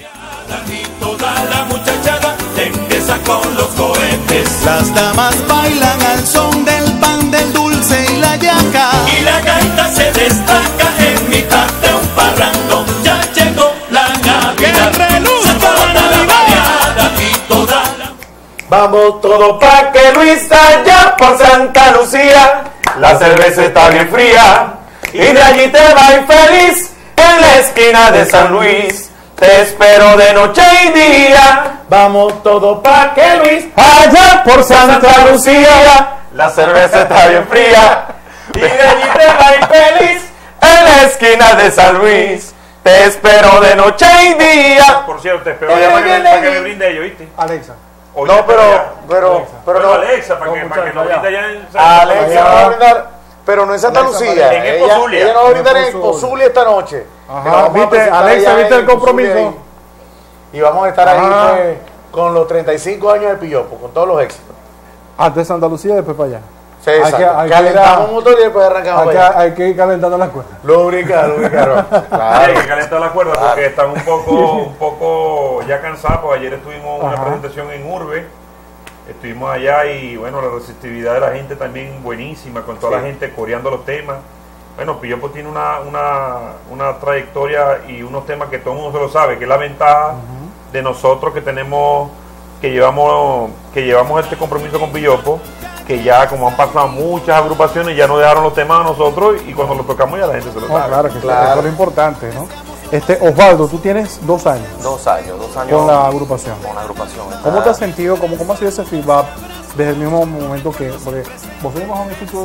Y toda la muchachada empieza con los cohetes. Las damas bailan al son del pan, del dulce y la yaca. Y la gaita se destaca en mitad de un parrandón. Ya llegó la Navidad. Se toda la variada y toda la... Vamos todos pa' que Luis allá por Santa Lucía. La cerveza está bien fría y de allí te va a ir feliz en la esquina de San Luis. Te espero de noche y día. Vamos todos pa' que Luis allá por Santa Lucía. La cerveza está bien fría y de allí te va a ir feliz en la esquina de San Luis. Te espero de noche y día. Por cierto, te espero allá para que me brinde ellos, ¿viste? Alexa. Oye, No, pero no. Alexa, para que nos brinde allá en Alexa va a brindar, pero no en Santa Lucía. En Espozulia. Ella no va a brindar en Espozulia esta noche. Ajá, viste, Alexa, viste el compromiso. Y vamos a estar ahí pues, con los 35 años de Pillopo, con todos los éxitos. Antes de Santa Lucía, después para allá. Sí, exacto. Calentamos un motor y después arrancamos para allá. Hay que ir calentando las cuerdas. Lubricar. Claro. Hay que calentar la cuerda porque están un poco ya cansados. Porque ayer estuvimos en una presentación en Urbe. Estuvimos allá y bueno, la receptividad de la gente también buenísima, con toda la gente coreando los temas. Bueno, Pillopo tiene una trayectoria y unos temas que todo el mundo se lo sabe, que es la ventaja de nosotros que llevamos este compromiso con Pillopo, que ya como han pasado muchas agrupaciones, ya nos dejaron los temas a nosotros y cuando los tocamos ya la gente se lo sabe. Claro, que eso es lo importante, ¿no? Osvaldo, tú tienes 2 años. 2 años. Con la agrupación. Con la agrupación. ¿Cómo te has sentido? ¿Cómo ha sido ese feedback desde el mismo momento que... Porque vos fuiste más jovencito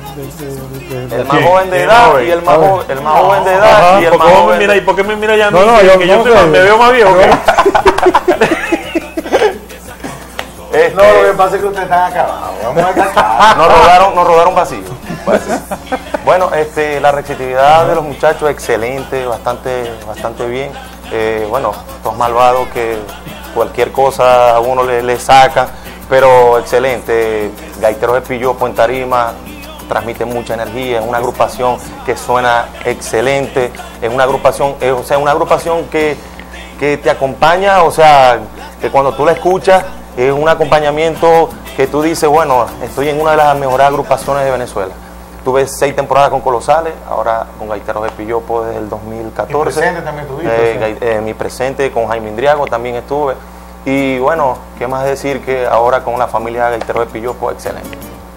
el más joven de edad y el más joven de edad y el más joven... Mira, ¿y por qué me mira ya a mí? No, yo me veo más viejo. No, lo que pasa es que ustedes están acabados. Vamos a estar nos rodaron vacío. Bueno, la receptividad de los muchachos excelente, bastante bien. Bueno, estos malvados que cualquier cosa a uno le sacan, pero excelente. Gaiteros de Pillopo en tarima, transmite mucha energía, es una agrupación que suena excelente, es una agrupación, que te acompaña, o sea, que cuando tú la escuchas es un acompañamiento que tú dices, bueno, estoy en una de las mejores agrupaciones de Venezuela. Tuve 6 temporadas con Colosales, ahora con Gaiteros de Pillopo desde el 2014. ¿Mi presente también tuviste? Mi presente con Jaime Indriago también estuve. Y bueno, qué más decir que ahora con la familia Gaiteros de Pillopo, excelente.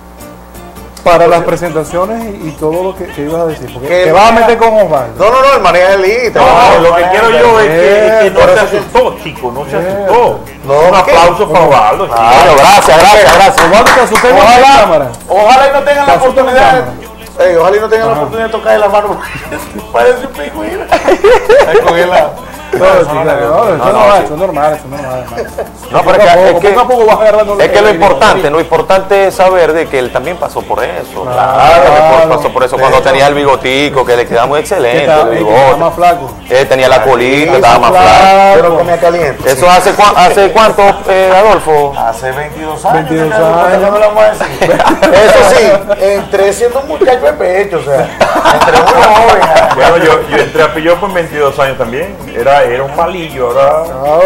Para las presentaciones y todo lo que ibas a decir, porque te vas a meter con Osvaldo. No, el manejo del límite. No, lo que quiero yo es que no se asustó, chico, no se asustó. Un aplauso para Osvaldo, chico. Gracias. Osvaldo, te asusté en la cámara. Ojalá y no tengan la oportunidad. Ojalá y no tengan la oportunidad de tocarle la mano. Parece un pingüino. Con el lado. Eso es normal. No, pero es que lo importante es saber de que él también pasó por eso. Pasó por eso cuando tenía el bigotico, que le quedaba muy excelente. Estaba más flaco. Tenía la colita, estaba más flaco. Pero comía caliente. ¿Eso hace cuánto, Adolfo? Hace 22 años. 22 años. No lo vamos a decir. Eso sí, entré siendo un muchacho de pecho, o sea, entré muy joven. Bueno, yo entré a Pillopo en 22 años también. Era un palillo, ahora.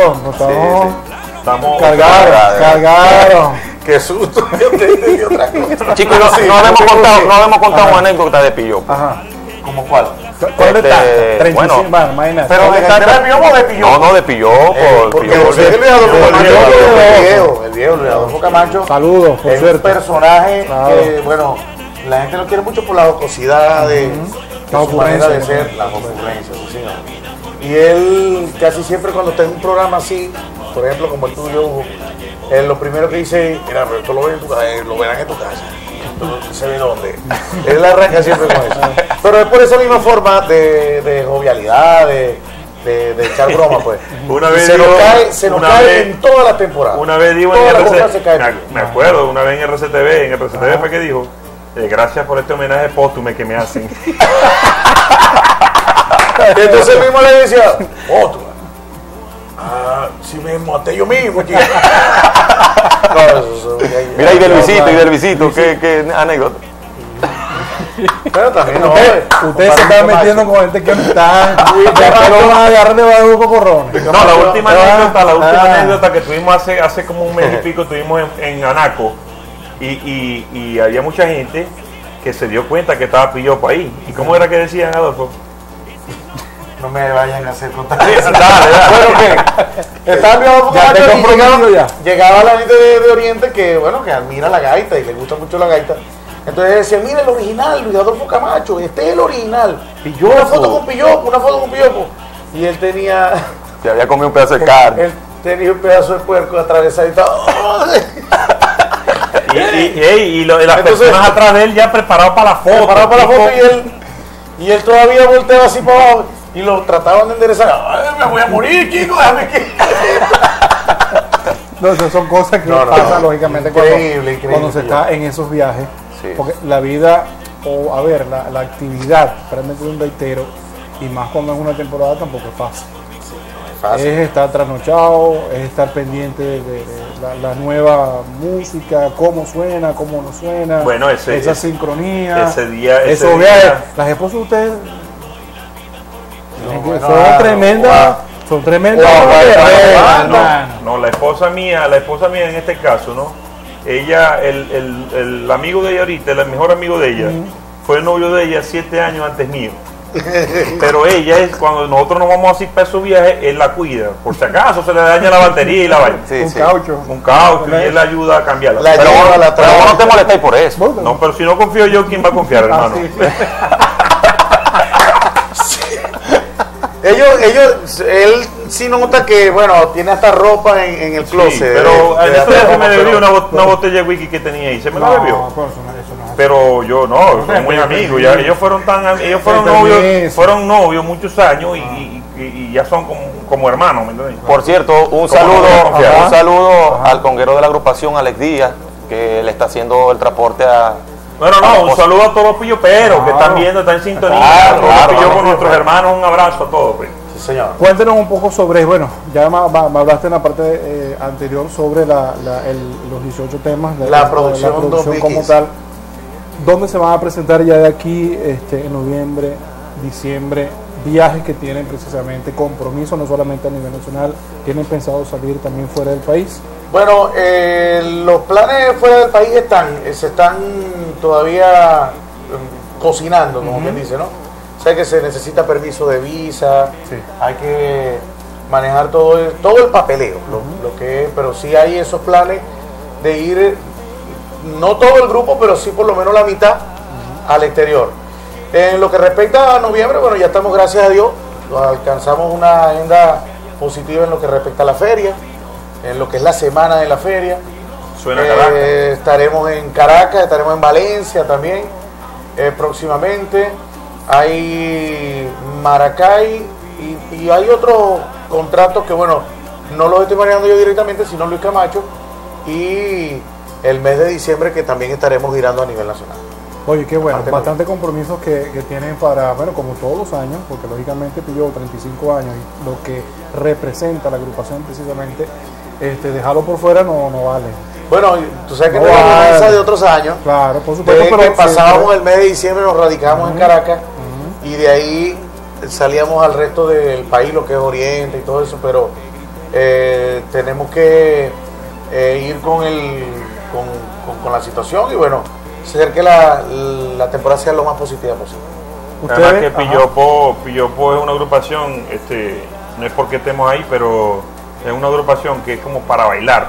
Estamos cargados. Qué susto, yo te entendí otra cosa. Chicos, no hemos contado una anécdota de Pillopo. Ajá. ¿Cómo cuál? ¿Cuál de tantas? 35, bueno, imagínate. Pero de Pillopo o de Pillopo. No, de Pillopo. Porque José Luis Adolfo Camacho, el viejo Luis Adolfo Camacho. Saludos, por es cierto. Un personaje que, bueno, la gente lo quiere mucho por la jocosidad de su manera de ser, las ocurrencias, sí, señor. Y él casi siempre cuando está en un programa así, por ejemplo como el tuyo, Hugo, lo primero que dice, mira, pero esto lo verán en tu casa. No se ve dónde. Él arranca siempre con eso. Pero es por esa misma forma de jovialidad, de echar broma, pues. Una vez se nos cae en todas las temporadas. Una vez digo en RCTV, me acuerdo, una vez en RCTV fue que dijo, gracias por este homenaje póstume que me hacen. Entonces mismo le decía, si me maté yo mismo, chico. Mira, y del visito, ¿qué anécdota? Pero también no. Ustedes se están metiendo con gente que no está. Ya lo van a agarrar de bajo cocorrones. No, la última anécdota que tuvimos hace como un mes y pico, tuvimos en Anaco y había mucha gente que se dio cuenta que estaba Pillopo ahí. ¿Y cómo era que decían, Adolfo? No me vayan a hacer contar. Dale. Bueno, que estaba enviado Ya te comprometo ya. llegaba la gente de Oriente que, bueno, que admira la gaita y le gusta mucho la gaita. Entonces decía, mira el original, Luis Adolfo Camacho, este es el original. Pillopo. Una foto con Pillopo. Y él tenía... Se había comido un pedazo de carne. Él tenía un pedazo de puerco atravesadito. Y las personas atrás de él ya preparados para la foto. Y él todavía volteaba así para abajo y lo trataban de enderezar. Ay, me voy a morir, chico, déjame que... No, esas son cosas que pasan lógicamente increíble, cuando se está en esos viajes. Sí. Porque la vida, o a ver, la actividad realmente de un gaitero, y más cuando es una temporada, tampoco es fácil. Es estar trasnochado, es estar pendiente de la nueva música, cómo suena, cómo no suena, bueno, esa sincronía, ese día, esos viajes. Las esposas de ustedes son tremendas. Son tremendas. No, la esposa mía en este caso, ¿no? Ella, el amigo de ella ahorita, el mejor amigo de ella, fue el novio de ella 7 años antes mío. Pero ella es, cuando nosotros nos vamos así para su viaje, él la cuida. Por si acaso se le daña la batería y la vaina. Un caucho, y él la ayuda a cambiarla. Pero vos no te molestáis por eso. No, pero si no confío yo, ¿quién va a confiar, hermano? Él sí nota que, bueno, tiene hasta ropa en el closet. Sí, pero en este día me bebió una botella de whisky que tenía ahí. Se me la bebió. Pero yo no, son muy amigos. Ya, ellos fueron novios muchos años y ya son como hermanos, ¿me entiendes? Por cierto, un saludo al conguero de la agrupación, Alex Díaz, que le está haciendo el transporte a... un saludo a todos los pilloperos que están viendo, están en sintonía. A todos los pillos con nuestros hermanos, un abrazo a todos. Pues. Sí, señor. Cuéntenos un poco sobre, bueno, ya me hablaste en la parte anterior sobre los 18 temas de la producción como tal. ¿Dónde se van a presentar ya de aquí en noviembre, diciembre? Viajes que tienen precisamente, compromisos no solamente a nivel nacional, ¿tienen pensado salir también fuera del país? Bueno, los planes fuera del país se están todavía cocinando, como quien dice, ¿no? O sea que se necesita permiso de visa, hay que manejar todo el papeleo, lo que es, pero sí hay esos planes de ir, no todo el grupo, pero sí por lo menos la mitad al exterior. En lo que respecta a noviembre, bueno, ya estamos, gracias a Dios, alcanzamos una agenda positiva en lo que respecta a la feria, en lo que es la semana de la feria. Suena Caracas. Estaremos en Caracas, estaremos en Valencia también, próximamente. Hay Maracay y hay otros contratos que, bueno, no los estoy manejando yo directamente, sino Luis Camacho, y el mes de diciembre que también estaremos girando a nivel nacional. Oye, qué bueno, bastante compromisos que tienen para, bueno, como todos los años, porque lógicamente pilló 35 años y lo que representa la agrupación precisamente, dejarlo por fuera no vale. Bueno, tú sabes que no la promesa de otros años. Claro, por supuesto. Pero que pasábamos el mes de diciembre, nos radicamos en Caracas y de ahí salíamos al resto del país, lo que es Oriente y todo eso, pero tenemos que ir con la situación y bueno, hacer que la temporada sea lo más positiva posible. Además que Pillopo es una agrupación, no es porque estemos ahí, pero es una agrupación que es como para bailar,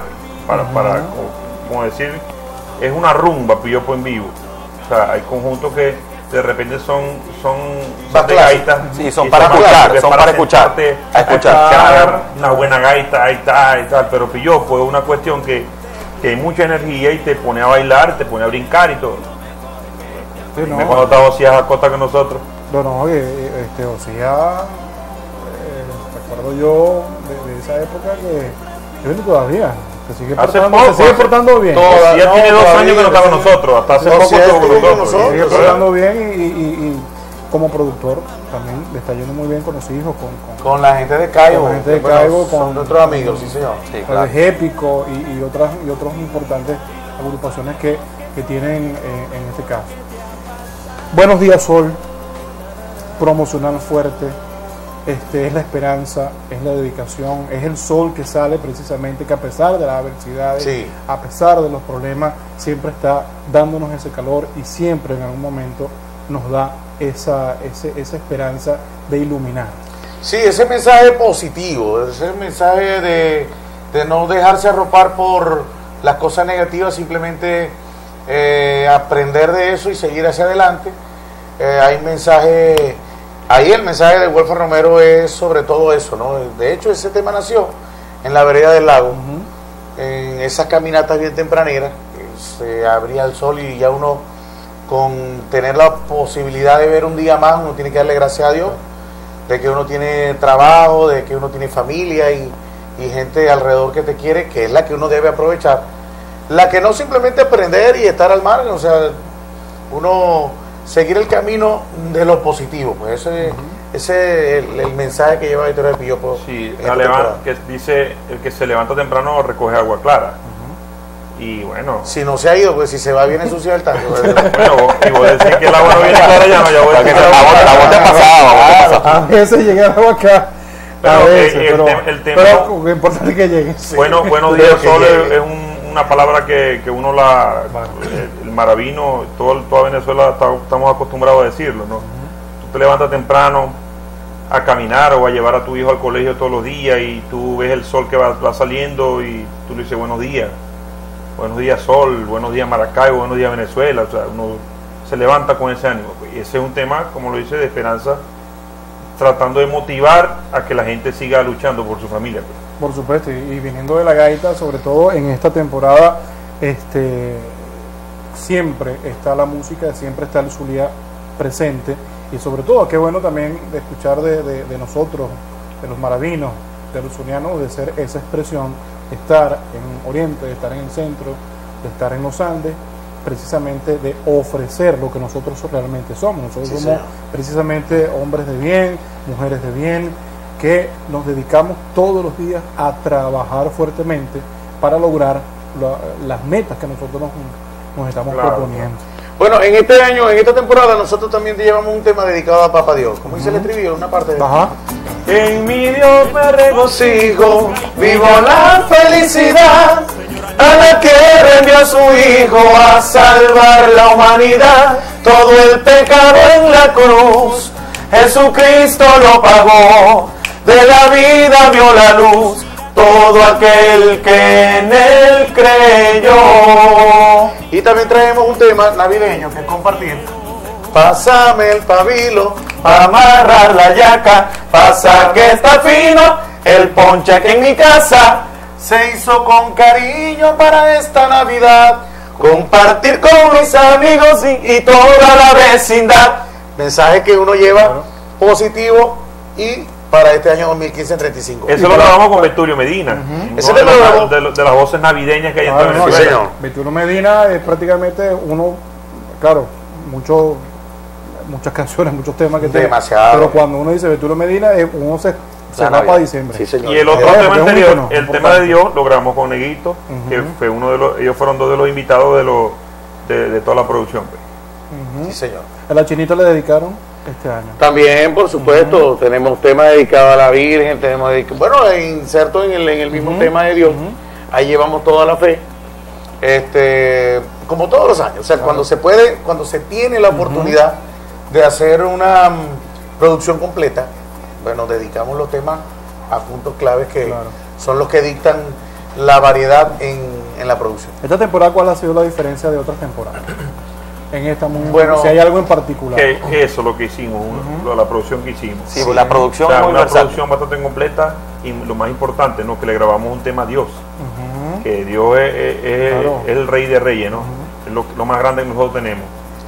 como decir, es una rumba Pillopo en vivo. O sea, hay conjuntos que de repente son de gaitas. Sí, son para escuchar, a escuchar. Una buena gaita, ahí está, y tal, pero Pillopo es una cuestión que hay mucha energía y te pone a bailar, te pone a brincar y todo. Sí, no. Cuando estaba Osías a costa que nosotros. No, Osías, recuerdo yo de esa época que viene todavía, se sigue portando bien. Osías tiene 2 años que no estaba con nosotros, hasta hace poco estuvo con nosotros. Se sigue portando bien y como productor también le está yendo muy bien con los hijos, con la gente de Caibo, con la gente de Caibo, con nuestros amigos, sí señor. Sí, claro. Épico y otras importantes agrupaciones que tienen en este caso. Buenos días, Sol, promocional fuerte, es la esperanza, es la dedicación, es el sol que sale precisamente, que a pesar de las adversidades, Sí. a pesar de los problemas, siempre está dándonos ese calor y siempre en algún momento nos da esa esperanza de iluminar. Sí, ese mensaje positivo, ese mensaje de no dejarse arropar por las cosas negativas, simplemente aprender de eso y seguir hacia adelante. Hay mensaje, ahí el mensaje de Wolfgang Romero es sobre todo eso, ¿no? De hecho, ese tema nació en la vereda del lago, en esas caminatas bien tempraneras, se abría el sol y ya uno, con tener la posibilidad de ver un día más, uno tiene que darle gracias a Dios de que uno tiene trabajo, de que uno tiene familia y gente alrededor que te quiere, que es la que uno debe aprovechar, la que no simplemente aprender y estar al margen, o sea, uno seguir el camino de lo positivo, pues ese es el mensaje que lleva la Editorial Pillopo. Sí, en esta temporada. que dice, el que se levanta temprano recoge agua clara. Y bueno, Si no se ha ido, pues si se va bien ensucia el tanque. Pues, bueno, y vos decís que el agua no viene clara, ya no, ya voy a Que decir la voz te pasaba. A veces llega el agua acá, Pero, a veces, el tema- pero lo importante es que llegue. Buenos días, que Sol llegue. es una palabra que uno el maravino, toda Venezuela estamos acostumbrados a decirlo, ¿no? Tú te levantas temprano a caminar o a llevar a tu hijo al colegio todos los días y tú ves el sol que va saliendo y tú le dices buenos días Sol, buenos días Maracaibo, buenos días Venezuela, o sea, uno se levanta con ese ánimo, y ese es un tema, como lo dice, de esperanza, tratando de motivar a que la gente siga luchando por su familia. Por supuesto, y viniendo de la gaita, sobre todo en esta temporada, siempre está la música, siempre está el Zulia presente, y sobre todo, qué bueno también de escuchar de nosotros, de los maravinos, de los zulianos, de ser esa expresión, de estar en Oriente, de estar en el centro, de estar en los Andes, precisamente de ofrecer lo que nosotros realmente somos. Nosotros somos señor. precisamente hombres de bien, mujeres de bien, que nos dedicamos todos los días a trabajar fuertemente para lograr las metas que nosotros nos estamos proponiendo. bueno, en este año, en esta temporada, nosotros también llevamos un tema dedicado a Papá Dios. Como dice el estribillo, una parte de... Ajá. En mi Dios me regocijo, vivo la felicidad, a la que envió a su Hijo a salvar la humanidad. Todo el pecado en la cruz, Jesucristo lo pagó, de la vida vio la luz, todo aquel que en él creyó. Y también traemos un tema navideño que es compartir. Pásame el pabilo, Para amarrar la yaca, pasa que está fino, el ponche aquí en mi casa. se hizo con cariño para esta Navidad. Compartir con mis amigos y toda la vecindad. Mensaje que uno lleva positivo y para este año 2015 en 35. Eso lo grabamos con Vetulio Medina, Ese una tema lo grabó. de las voces navideñas que hay en Claro, toda no, Venezuela. señor. Betulio Medina es prácticamente claro, muchas canciones, muchos temas que tiene. Demasiado. Pero cuando uno dice Betulio Medina, se va Navidad. para diciembre. Sí, señor. Y el otro Porque tema es un anterior, icono el tema importante. de Dios, lo grabamos con Neguito, que fue ellos fueron dos de los invitados de toda la producción. Sí, señor. A la Chinita le dedicaron este año. También, por supuesto, tenemos temas dedicados a la Virgen, tenemos bueno, inserto en el mismo tema de Dios. Ahí llevamos toda la fe. Como todos los años, o sea, cuando se puede, cuando se tiene la oportunidad de hacer una producción completa, bueno, dedicamos los temas a puntos claves que Claro. son los que dictan la variedad en la producción. Esta temporada, ¿cuál ha sido la diferencia de otras temporadas? En esta, Bueno, si hay algo en particular. Que eso es lo que hicimos, la producción que hicimos. Sí, pues la producción O sea, es muy una versátil. producción bastante completa y lo más importante, ¿no? Que le grabamos un tema a Dios, que Dios es Claro. el Rey de Reyes, ¿no? Es lo más grande que nosotros tenemos.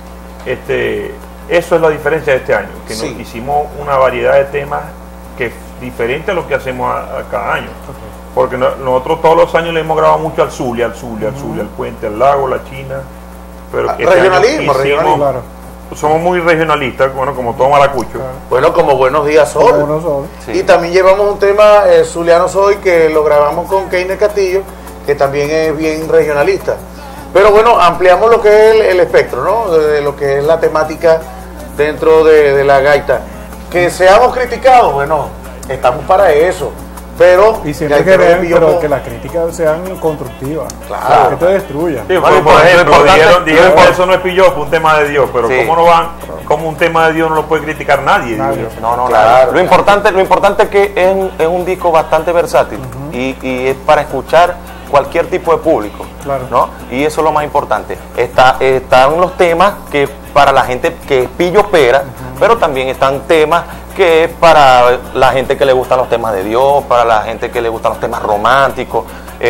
Eso es la diferencia de este año, que Sí. nos hicimos una variedad de temas que es diferente a lo que hacemos a cada año. Porque nosotros todos los años le hemos grabado mucho al Zulia, al Puente, al Lago, la China. Pero este año Regionalismo, Claro. somos muy regionalistas, bueno, como todo maracucho. Bueno, como Buenos Días Sol. Uno solo. Sí. Y también llevamos un tema Zuliano Soy que lo grabamos con Keiner Castillo, que también es bien regionalista. Pero bueno, ampliamos lo que es el espectro, ¿no? De lo que es la temática dentro de la gaita. Que seamos criticados, bueno, estamos para eso. Pero y siempre pero que las críticas sean constructivas, claro, que te destruyan. Sí, por ejemplo, dijeron que eso no es pillopo, un tema de Dios, pero sí. ¿Cómo no van? Como un tema de Dios no lo puede criticar nadie. No, claro. Lo importante es que es un disco bastante versátil y es para escuchar cualquier tipo de público, ¿no? Y eso es lo más importante. Están los temas que para la gente que es pillopera, pero también están temas que es para la gente que le gustan los temas de Dios, para la gente que le gustan los temas románticos.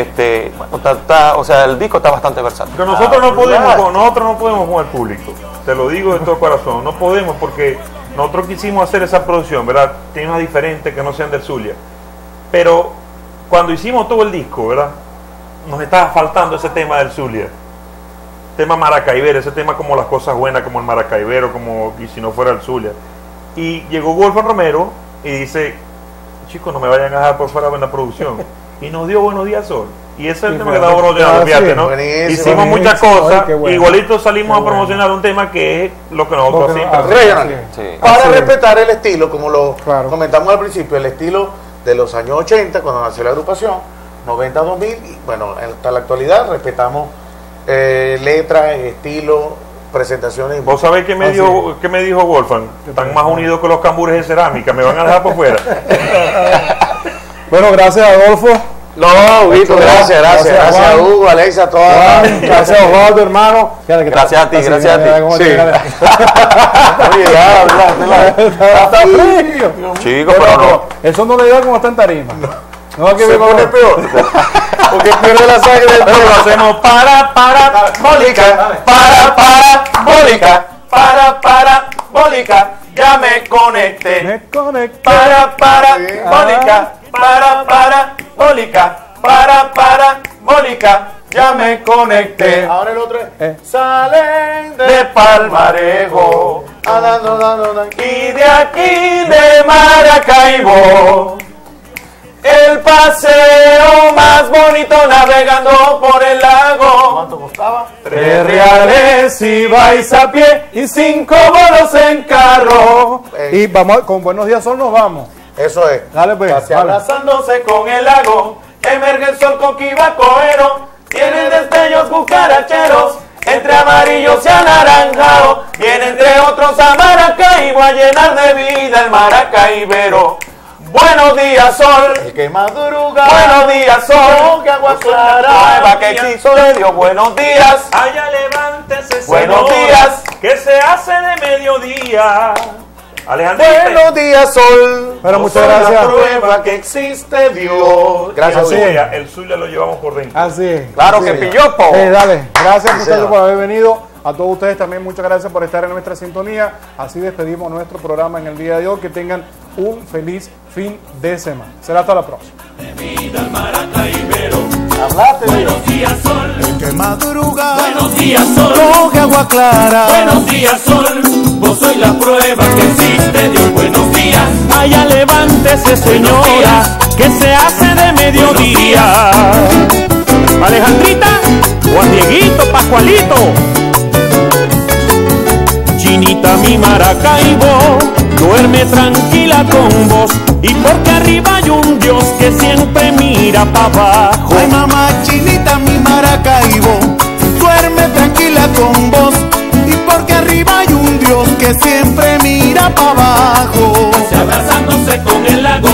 O sea, el disco está bastante versátil. Pero nosotros no podemos con el público, te lo digo de todo corazón, no podemos porque nosotros quisimos hacer esa producción, ¿verdad? Temas diferentes que no sean del Zulia, pero cuando hicimos todo el disco, ¿verdad? Nos estaba faltando ese tema del Zulia, tema maracaibero, ese tema como las cosas buenas, como el maracaibero, como y si no fuera el Zulia. Y llegó Wolfram Romero y dice, chicos, no me vayan a dejar por fuera de la producción. Y nos dio Buenos Días Sol. Y ese es el tema que estamos promocionando, fíjate, ¿no? Hicimos muchas cosas, igualito salimos a promocionar un tema que es lo que nosotros hacemos. Para respetar el estilo, como lo comentamos al principio, el estilo de los años 80, cuando nació la agrupación, 90, 2000, y bueno, hasta la actualidad respetamos letras, estilo, presentaciones. ¿Vos sabés qué me dijo Wolfgang? Están más unidos que los cambures de cerámica, me van a dejar por fuera. Bueno, gracias Adolfo. No, Huguito, gracias a Hugo, Alexa, a todas. Gracias Osvaldo, hermano. Gracias a ti. Está frío. Chicos, pero no. Eso no le da como está en tarima. No hay que ver pone peor. Porque pierde la sangre. Pero lo hacemos parabólica, parabólica, ya me conecté. Parabólica, parabólica, ya me conecté. Ahora el otro es salen de Palmarejo y de aquí de Maracaibo. El paseo más bonito navegando por el lago. ¿Cuánto costaba? 3 reales si vais a pie y 5 bolos en carro. Y vamos con Buenos Días Sol nos vamos. Eso es. Dale pues. Casi abrazándose con el lago. Emerge el sol coquibacoero. Tiene destellos cucaracheros. Entre amarillos y anaranjados. Viene entre otros a Maracaibo a llenar de vida el maracaibero. Buenos días, sol. El que madruga. Buenos días, sol. Que agua clara. Nueva que quiso le dio buenos días. Allá levántese, buenos señora, días. que se hace de mediodía. Alejandro. Buenos días, sol. Pero muchas gracias. La prueba que existe Dios. Gracias. El Zulia lo llevamos por dentro. Así es. Claro que pillopo. Dale. Gracias muchachos por haber venido. A todos ustedes también muchas gracias por estar en nuestra sintonía. Así despedimos nuestro programa en el día de hoy. Que tengan un feliz fin de semana. Será hasta la próxima. Hablate. Buenos días, sol. El que madruga. Buenos días, sol. Coge agua clara. Buenos días, sol. Vos sois la prueba que existe Dios. Buenos días. Allá levántese, señora, que se hace de mediodía. Alejandrita, Juan Dieguito, Pascualito, Chinita, mi Maracaibo, duerme tranquila con vos. Y porque arriba hay un Dios que siempre mira para abajo. Ay, mamá Chinita, mi Maracaibo, duerme tranquila con vos. Y porque arriba hay un Dios que siempre mira para abajo. Abrazándose con el lago.